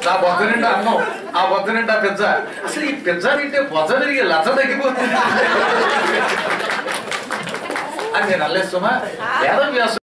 నా బొద్ద నిండా అన్నం, ఆ బొద్ద నిండా పిజ్జా. అసలు ఈ పిజ్జా తింటే బొజ్జ తిరిగి లచ్చ తగ్గిపోతుంది అని నేను అల్లేస్తున్నా. వేదవ్యాసుడు